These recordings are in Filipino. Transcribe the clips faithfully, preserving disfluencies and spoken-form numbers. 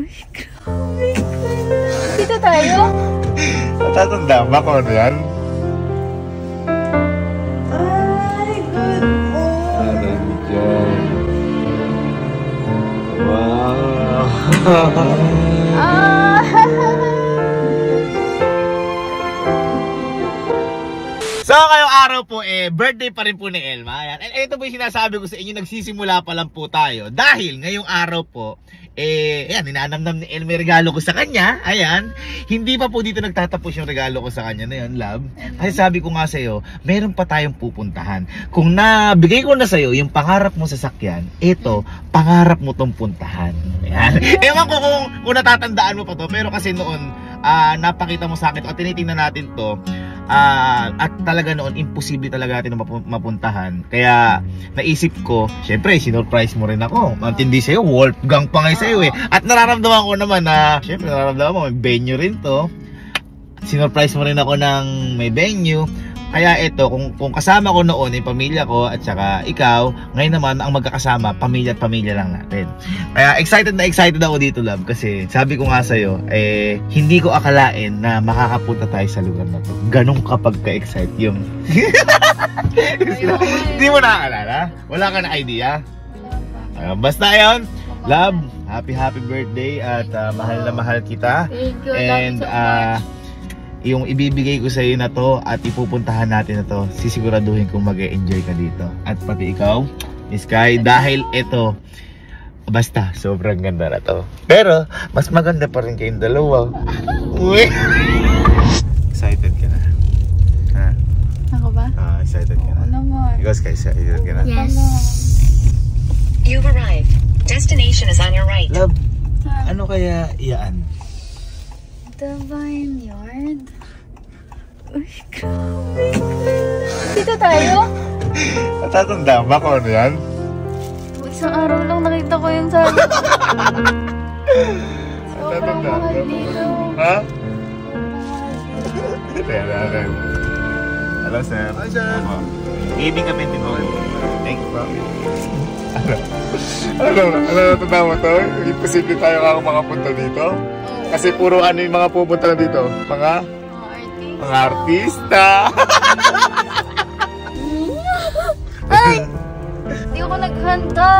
Grabe. Dito tayo? Natatanda ba ko ano yan? Ay, good boy. Ano dyan? Wow. Ah. So, ngayong araw po, eh, birthday pa rin po ni Elma. Ayan. And ito po yung sinasabi ko sa inyo, nagsisimula pa lang po tayo. Dahil ngayong araw po, eh, ayan, ninanamnam ni Elma yung regalo ko sa kanya. Ayan. Hindi pa po dito nagtatapos yung regalo ko sa kanya na yun, love. Kasi sabi ko nga sa'yo, meron pa tayong pupuntahan. Kung nabigay ko na sa'yo yung pangarap mo sa sakyan, ito, pangarap mo tong puntahan. Ayan. Ewan ko kung, kung natatandaan mo pa to, pero kasi noon, uh, napakita mo sa akin, at tinitingnan natin to, Uh, at talaga noon imposible talaga natin mapuntahan. Kaya naisip ko, syempre sinurprise mo rin ako. Matindi sa'yo, Wolfgang pa nga sa'yo eh. At nararamdaman ko naman na syempre nararamdaman mo may venue rin to. Sinurprise mo rin ako ng may venue. Kaya ito, kung, kung kasama ko noon yung pamilya ko at saka ikaw, ngayon naman ang magkakasama, pamilya at pamilya lang natin. Kaya excited na excited ako dito, love, kasi sabi ko nga sa'yo, eh, hindi ko akalain na makakapunta tayo sa lugar na to. Ganun kapag ka-excite yung... Hindi mo nakakaalala? Wala ka na idea? Uh, basta yun, love, happy happy birthday at uh, mahal na mahal kita. Thank you, and uh, yung ibibigay ko sa iyo na to at ipupuntahan natin na to, sisiguraduhin kong mag-e-enjoy ka dito. At pati ikaw, Miss Kai, dahil ito, basta, sobrang ganda na to. Pero, mas maganda pa rin kayong dalawa. Uy! Excited ka na? Ha? Ako ba? Ah, excited ka na? Oo naman. Ikaw, Sky, excited ka na? Yes. You've arrived. Destination is on your right. Love, ano kaya iyaan? The vineyard. Uy, grabe. Dito tayo? Natatanda ba ko ano yan? Isang araw lang nakita ko yun sa... Sobrang mahal dito. Ha? Hello, sir. Hi, sir. Evening kami din ko. Thanks, bro. Ano? Ano? Ano natanda mo to? Imposible tayo ako makapunta dito? Kasi puro ano yung mga pupunta na dito? Mga? Mga artista. Ay! Hindi ako naghanda.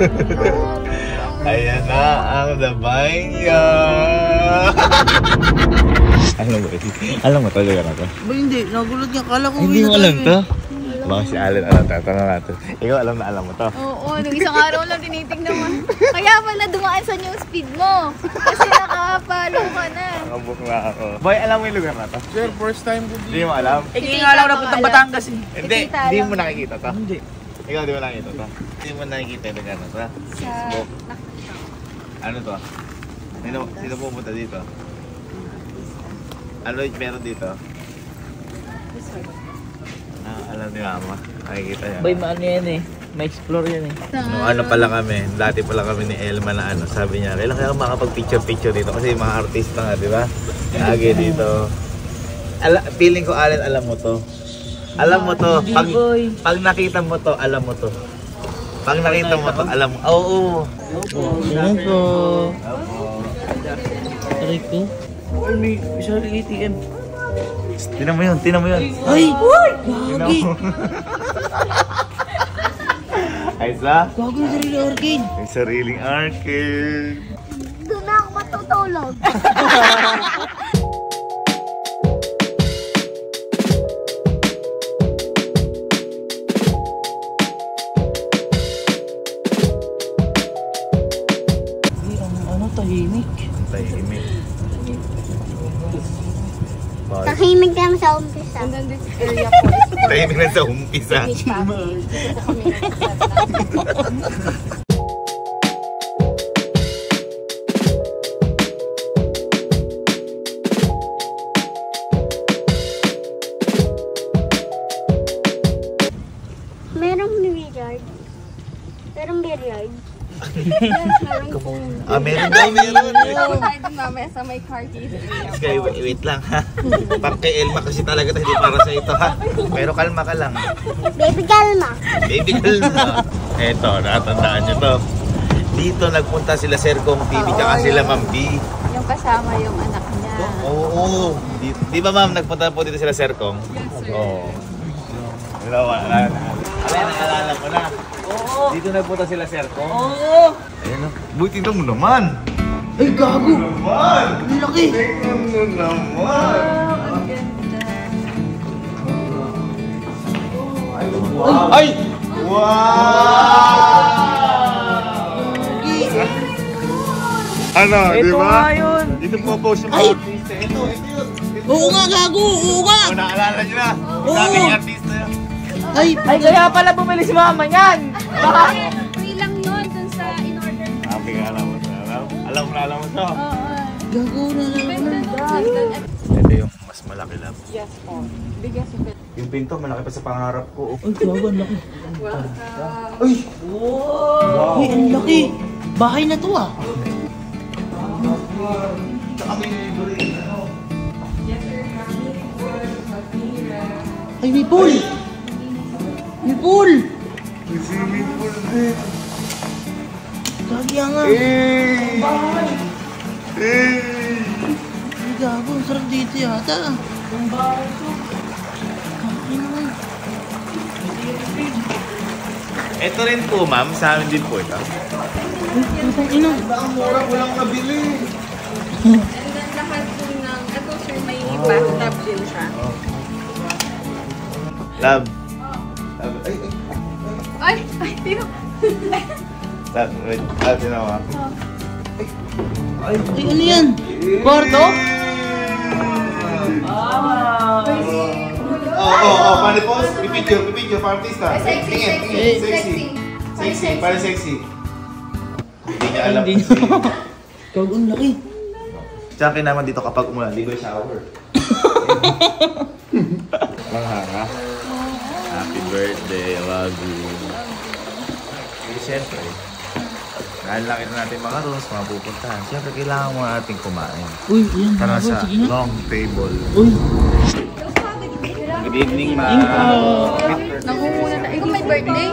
Ayan na ang The Vineyard. Alam mo, alam mo talaga na to? Ba hindi, nagulat niya. Kala ko hindi mo alam to? Baka si Allen alam to. Tanong natin. Ikaw alam na alam mo to? Oo, nung isang araw lang tinitingnan mo. Kaya pala dumaan sa news feed mo. Kasi nakapalo ka na. Nakabook na ako. Boy, alam mo yung lugar na to? Sir, first time ko Hindi mo alam? Eh, kaya nga lang na puntang Batangas eh. Hindi, Kita hindi alam. mo nakikita to? Hindi. Ikaw di mo nakikita to? Hindi mo nakikita yung lugar na to? Facebook? Ano to? Sino, sino pumunta dito? Ano yung meron dito? Ah, alam ni Mama. Nakikita yan. Bay, maano yan eh. Ma-explore yan eh. No, ano pala kami, dati pala kami ni Elma na ano, sabi niya, kailan kaya makapag-picture-picture dito kasi mga artista nga, di ba? Lagi dito. Ala, feeling ko, Allen, alam mo to. Alam mo to. Pag, pag nakita mo to, alam mo to. Pag nakita mo to, alam mo. Oo. Oh, oh. Ayan po. Aray ko. Ay, may isang A T M. Tinan mo yun, tinan mo yun. Ay! Tinan Gagi! mo. Ay, sa? Bago na sarili arcade. May sariling arcade. Doon na ako matutulog. Hindi, ang ano, tahimik. Tahimik. Tahimik lang sa umpisa. And then this area po is for Tahimik na sa umpisa. beach family. Merong billiard. Merong billiard. Ah, meron daw, meron. Tayo din mamaya sa may car keys. Sky, wait, wait lang ha. Para kay Elma kasi talaga hindi para sa ito ha. Pero kalma ka lang. Baby kalma. Baby kalma. Eto, natandaan nyo to. dito nagpunta sila Sir Kong T V tsaka Oo, sila yung- Ma'am B. Yung kasama yung anak niya. Oo, oo. Di, di ba ma'am, nagpunta po dito sila Sir Kong? Yes, sir. Oo. Wala, wala. Alay, naalala ko na. Oo. Dito nagpunta sila Sir Kong. Oo. Ayun o. Buti ito mo naman. Ay, gago. Naman! Ang laki. Tingnan mo naman. Ang ganda. Ay! Wow! Ano, di Ito ba? nga yun. Dito po po si mga Ay! artista. Ito, ito yun. Ito. Oo nga, gago. Oo nga. Oh, naalala nyo na. Oo. Daming artista yun. Ay, ay, kaya pala bumili si mama niyan. Baka. Free lang yun dun sa in-order. Sabi ka, alam mo sa alam. Alam mo na, alam mo to. Oo. Gago na Ganda naman. nung hagdan. Ito yung mas malaki lang. Yes po. Bigas yung pet. Yung pinto, malaki pa sa pangarap ko. Ay, gago, ang laki. Welcome. Ay! Wow. Ay, ang laki. Bahay na to ah. Tsaka may libre. Ano? Ay, may pool. May pool. May swimming pool din. Gagi nga. Eh! Eh! Ay, gago. Ang sarap dito yata. Ang bahay to. Gagi naman. Ito rin po, ma'am. Sa amin din po ito. Ay, putang ina. Ang mura ko lang nabili. And then lahat po ng, ito sir, may bathtub din siya. Love. Love. Ay, ay. Ay, ay, tino. Love, wait. Love, sinawa. Ay, ay, ano yan? Kwarto? Ah. Oo, oo, oo. Paano po? Pipicture, pipicture. Para artista. Sexy, Tingin, sexy, tingin. sexy. Sexy, para sexy. Hindi niya alam Hindi kasi. niya. Gago, ang laki. Tsaka naman dito kapag umulan, libre shower. Manghanga. Happy birthday, Wagu. Eh, siyempre. Dahil nakita natin mga rooms, mga pupuntahan. Siyempre, kailangan mo natin kumain. Uy, yan. Tara gago, sa sige na. long table. Uy. Good evening, ma'am. Nangunguna na. Ikaw may birthday?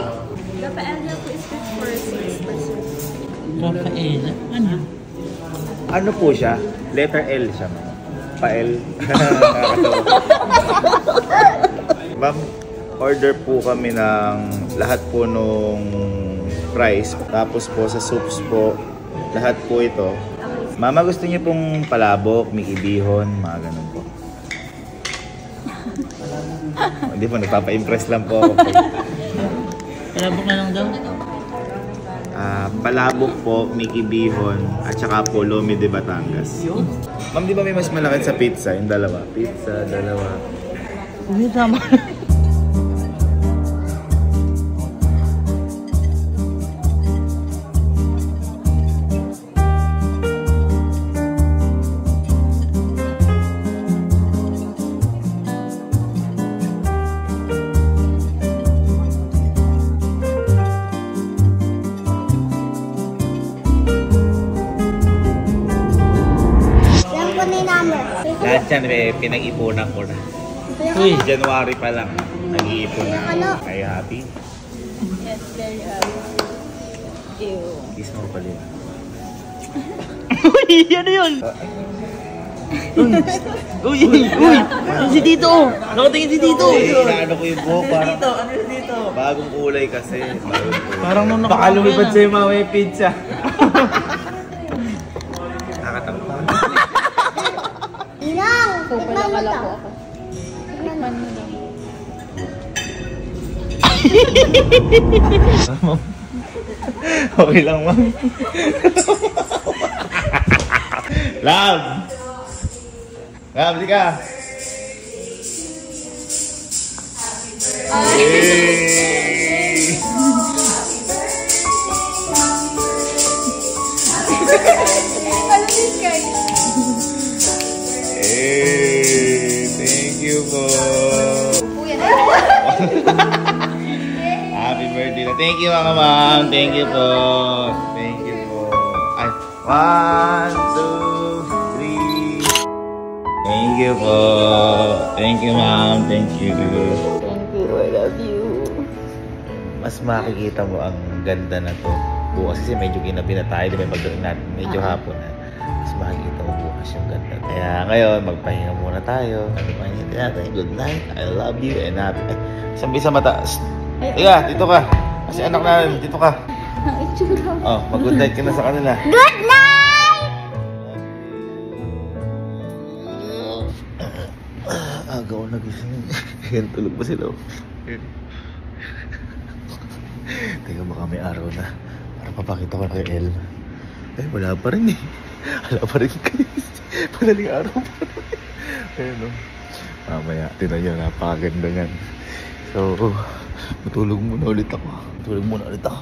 Rafaela. Ano? Ano po siya? Letter L siya, ma'am. Pa-L. Ma'am, order po kami ng lahat po nung price. Tapos po sa soups po, lahat po ito. Mama, gusto niyo pong palabok, Mickey Bihon, mga ganun po. Hindi po, nagpapa-impress lang po ako. Palabok na lang daw. Ah, palabok po, Mickey Bihon, at saka po Lomi de Batangas. Ma'am, di ba may mas malaki sa pizza? Yung dalawa. Pizza, dalawa. Uy, tama. Yan po na yung number. Lahat yan, eh, pinag-ipunan ko na. Uy. January pa lang, nag-iipon na. Ano? Kayo happy? Yes, very happy. Ew. Kiss mo pala yun. Uy, ano yun? Uy, uy, uy, uy. Ano si Tito? Nakatingin si Tito. Eh, inaano ko yung buhok, parang Ano si Tito? bagong kulay kasi. Bagong kulay. Parang nung nakakita. Baka lumipad sa'yo mama yung pizza. Nakakatakot. Inang! So, Tikman pala mo kala to. ko ako. Tikman mo daw. Okay lang, ma'am. Love! Love, di ka! Yay! Ano din guys? Hey, thank you po. Kuya na. Happy birthday na. Thank you mga ma'am. Thank you po. Thank you po. Ay, one, two, three. Thank you po. Thank you ma'am. Thank you. Thank you, I love you. Mas makikita mo ang ganda na to bukas kasi medyo ginabi na tayo, di ba magdoon natin medyo hapon na. Mas makikita ko bukas yung ganda. Kaya ngayon, magpahinga muna tayo. Magpahinga natin. Good night. I love you and happy. Ay, sambi sa mata. Tiga, dito ka. Kasi anak na, dito ka. Oh, mag-good night ka na sa kanila. Good night! Agaw na gising. Yan, tulog pa sila. Teka, baka may araw na. Para papakita ko na kay El. Eh, wala pa rin eh. Wala pa rin guys. Madaling araw pa rin. Ayun o. Mamaya, tinan nyo, napakaganda yan. So, matulog muna ulit ako. Matulog muna ulit ako.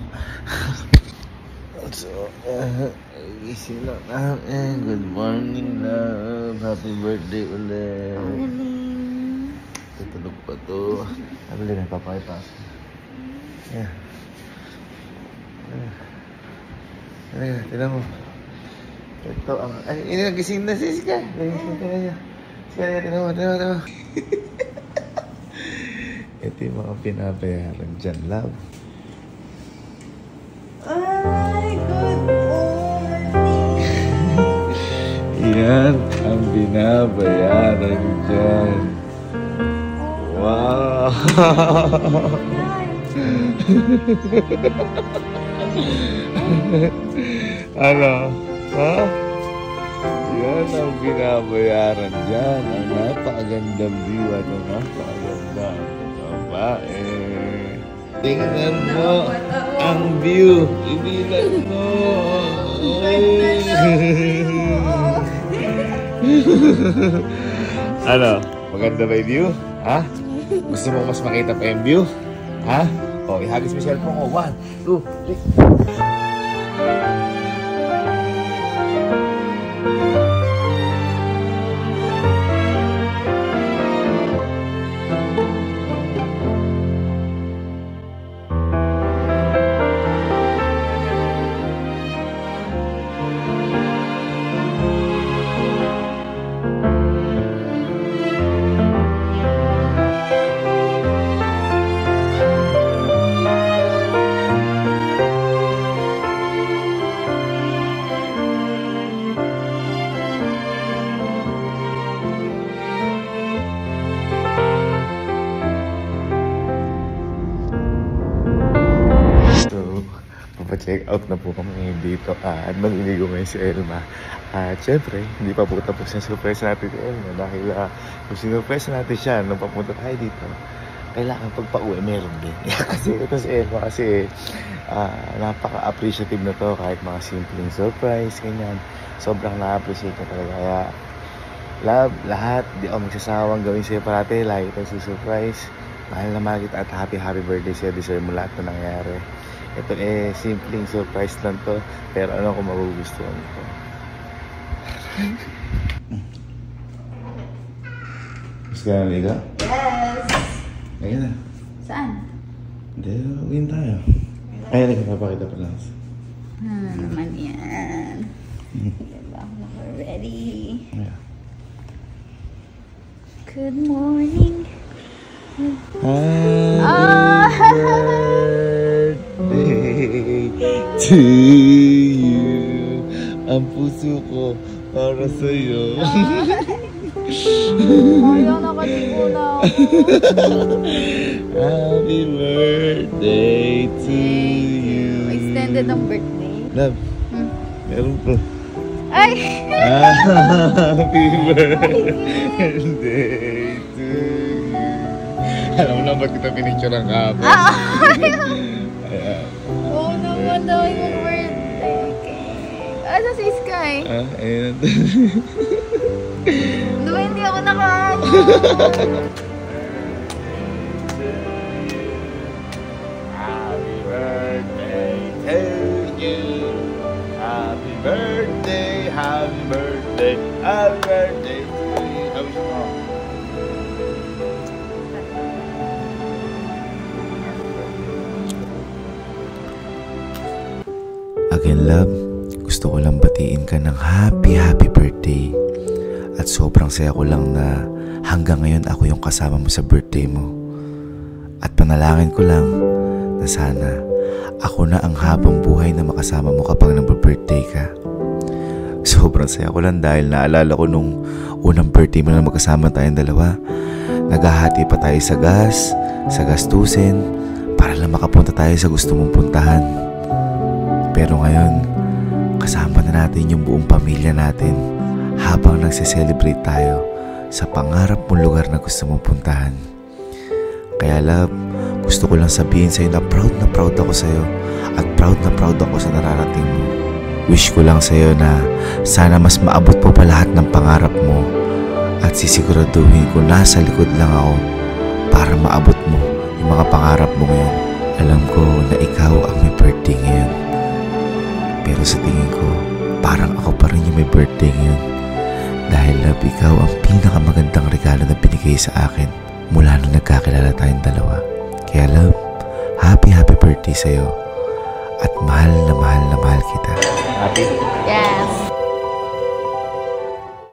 So, uh, gising lang namin. Good morning, love. Happy birthday ulit. Tutulog pa to. Nabili na, papakipas. Yeah. Ayan, tinan mo. Ito ang... Ay, ini nagising na si Sika. Nagising ka na niya. Sika na, tinan mo, tinan mo, tinan mo. Ito yung mga pinabayaran dyan, love. Ay, good morning! Yan ang binabayaran dyan. Wow! Ano? Ha? Yan ang binabayaran dyan. Ang napakagandang view. Ano? Napakaganda. Babae. Tingnan mo ang view. Ibilan mo. Ano? Maganda ba yung view? Ha? Gusto mo mas makita pa yung view? Ha? O, ihagis mo yung cellphone ko. One, two, three. Check out na po kami dito at maliligo ngayon si Elma. At syempre, hindi pa po tapos yung surprise natin si Elma dahil uh, kung sinurprise natin siya nung papunta tayo dito, kailangan pagpa-uwi meron din. Kasi ito si Elma kasi uh, napaka-appreciative na to kahit mga simpleng surprise, ganyan. Sobrang na-appreciate na talaga. Kaya love, lahat, di ako magsasawang gawin sa'yo parati. Lagi tayo si surprise. Mahal na mahal kita at happy happy birthday sa'yo. Deserve mo lahat na nangyari. Ito eh, simpleng surprise lang to. Pero ano kung magugustuhan ko. Mas ka naliga? Yes! Ayun na. Saan? Hindi, uwin tayo. Ayun, nagpapakita pa lang. Hmm, naman yan. Diba ako na ready? Yeah. Good morning. Happy Ah! birthday to you. Ang puso ko para sa'yo. Ayaw, nakaligo na ako. Happy birthday to you. Extended ang birthday. Love, Hmm. meron po. Ay! Happy birthday to you. Alam mo na ba't kita pinicture ang hapon? Ah! Ayan. Oo naman daw yung birthday cake. Asa si Sky? Ah, ayan. Diba hindi ako nakaano? Happy birthday to you. Happy birthday, happy birthday, happy birthday to you. Happy birthday. Again, love, gusto ko lang batiin ka ng happy, happy birthday. At sobrang saya ko lang na hanggang ngayon ako yung kasama mo sa birthday mo. At panalangin ko lang na sana ako na ang habang buhay na makasama mo kapag nag-birthday ka. Sobrang saya ko lang dahil naalala ko nung unang birthday mo na magkasama tayong dalawa. Naghahati pa tayo sa gas, sa gastusin, para lang makapunta tayo sa gusto mong puntahan. Pero ngayon, kasama na natin yung buong pamilya natin habang nagse-celebrate tayo sa pangarap mong lugar na gusto mong puntahan. Kaya love, gusto ko lang sabihin sa'yo na proud na proud ako sa'yo at proud na proud ako sa nararating mo. Wish ko lang sa'yo na sana mas maabot mo pa lahat ng pangarap mo at sisiguraduhin ko nasa likod lang ako para maabot mo yung mga pangarap mo ngayon. Alam ko na ikaw ang may birthday ngayon. Pero sa tingin ko, parang ako pa rin yung may birthday ngayon. Dahil love, ikaw ang pinakamagandang regalo na binigay sa akin mula nung nagkakilala tayong dalawa. Kaya love, happy happy birthday sa'yo. At mahal na mahal na mahal kita. Happy? Yes.